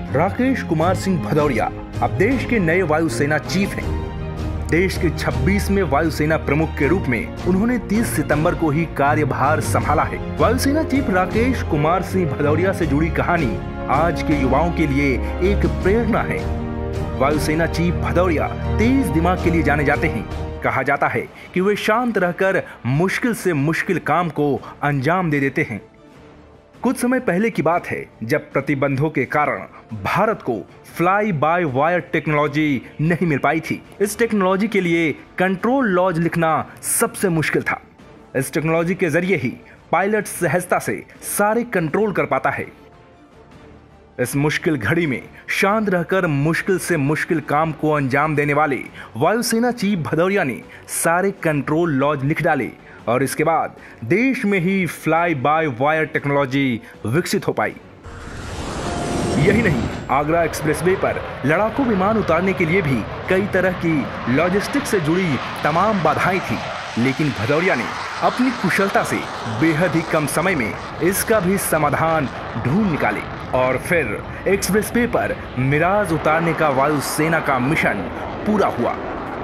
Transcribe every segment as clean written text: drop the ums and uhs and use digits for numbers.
राकेश कुमार सिंह भदौरिया अब देश के नए वायुसेना चीफ हैं। देश के 26वें वायुसेना प्रमुख के रूप में उन्होंने 30 सितंबर को ही कार्यभार संभाला है। वायुसेना चीफ राकेश कुमार सिंह भदौरिया से जुड़ी कहानी आज के युवाओं के लिए एक प्रेरणा है। वायुसेना चीफ भदौरिया तेज दिमाग के लिए जाने जाते हैं। कहा जाता है कि वे शांत रहकर मुश्किल से मुश्किल काम को अंजाम दे देते हैं। कुछ समय पहले की बात है जब प्रतिबंधों के कारण भारत को फ्लाई बाय वायर टेक्नोलॉजी नहीं मिल पाई थी। इस टेक्नोलॉजी के लिए कंट्रोल लॉज लिखना सबसे मुश्किल था। इस टेक्नोलॉजी के जरिए ही पायलट सहजता से सारे कंट्रोल कर पाता है। इस मुश्किल घड़ी में शांत रहकर मुश्किल से मुश्किल काम को अंजाम देने वाले वायुसेना चीफ भदौरिया ने सारे कंट्रोल लॉज लिख डाले और इसके बाद देश में ही फ्लाई बाय वायर टेक्नोलॉजी विकसित हो पाई। यही नहीं, आगरा एक्सप्रेसवे पर लड़ाकू विमान उतारने के लिए भी कई तरह की लॉजिस्टिक से जुड़ी तमाम बाधाएं थी, लेकिन भदौरिया ने अपनी कुशलता से बेहद ही कम समय में इसका भी समाधान ढूंढ निकाले और फिर एक्सप्रेसवे पर मिराज उतारने का वायुसेना का मिशन पूरा हुआ।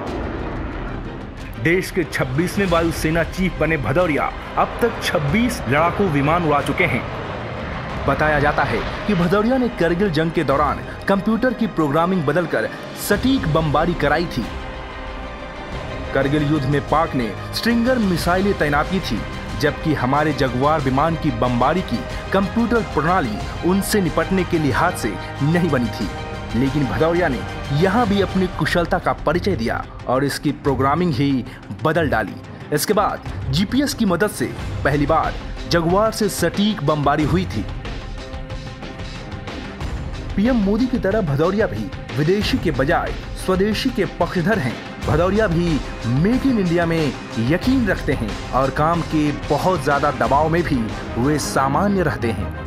देश के 26वें वायुसेना चीफ बने भदौरिया अब तक 26 लड़ाकू विमान उड़ा चुके हैं। बताया जाता है कि भदौरिया ने करगिल जंग के दौरान कंप्यूटर की प्रोग्रामिंग बदलकर सटीक बमबारी कराई थी। करगिल युद्ध में पाक ने स्ट्रिंगर मिसाइलें तैनात की थी, जबकि हमारे जगुआर विमान की बमबारी की कंप्यूटर प्रणाली उनसे निपटने के लिहाज से नहीं बनी थी। लेकिन भदौरिया ने यहां भी अपनी कुशलता का परिचय दिया और इसकी प्रोग्रामिंग ही बदल डाली। इसके बाद जीपीएस की मदद से पहली बार जगुआर से सटीक बमबारी हुई थी। पीएम मोदी की तरह भदौरिया भी विदेशी के बजाय स्वदेशी के पक्षधर हैं। भदौरिया भी मेक इन इंडिया में यकीन रखते हैं और काम के बहुत ज्यादा दबाव में भी वे सामान्य रहते हैं।